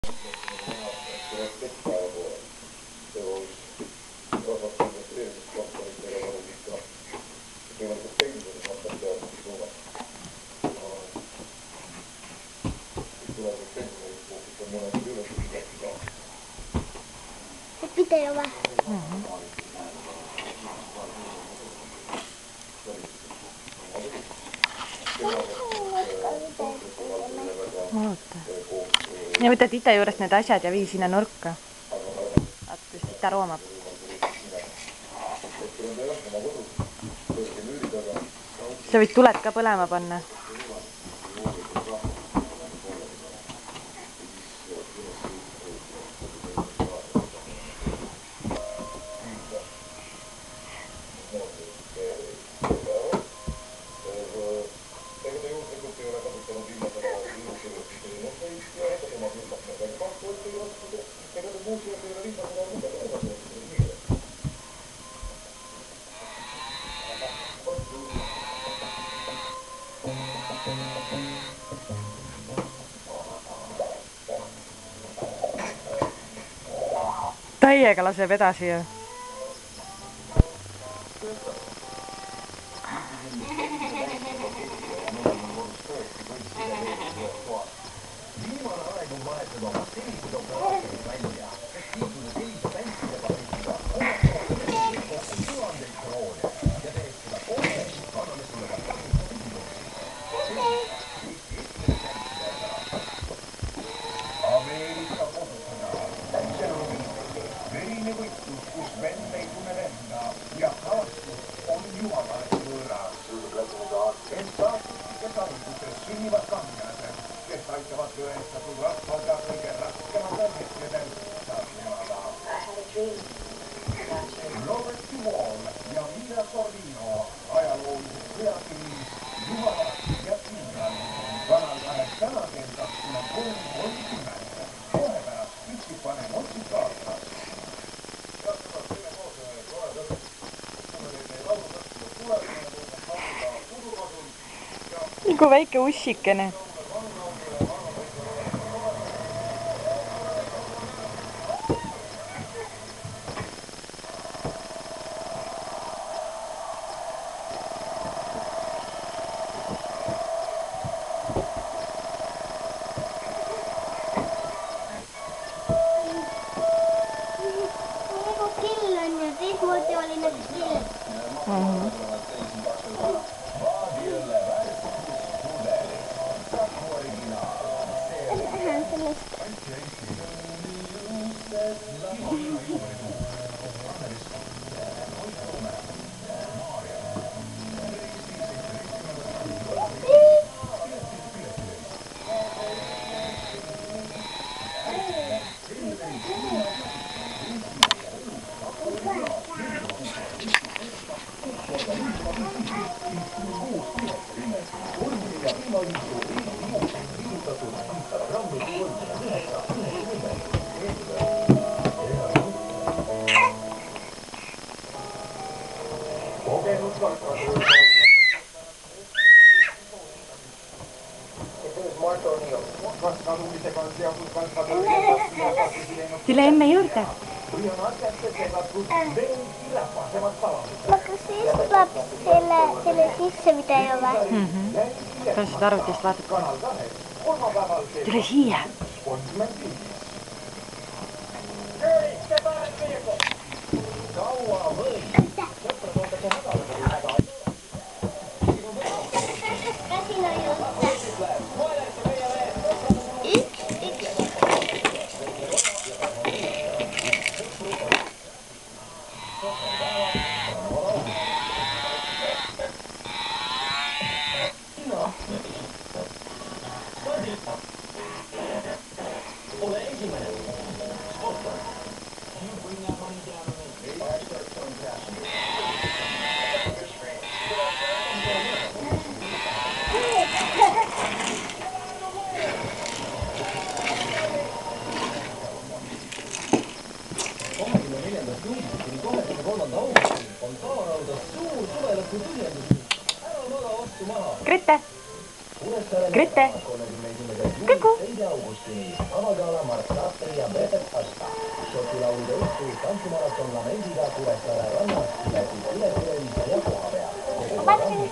Video vai? Ja võtad ita juurest need asjad ja vii sinna nurka. Vaata, siis ita roomab. Sa võid tuled ka põlema panna. Täiega laseb edasi ju. Nagu väike ussikene. Nagu kill on ju, teismoodi oli nagu kill. Tule emme juurde. Kas see istub selle sisse video või? Kas arvutist vaatad? Tule siia. Grete! Grete! Kuku! Avagaala Mark Saasteri ja Bretet Asta. Shotilaulu toistuu tanssimaratonna Meisiga Kuressaaren rannassa läpi Yleisöistä ja Pohjaa.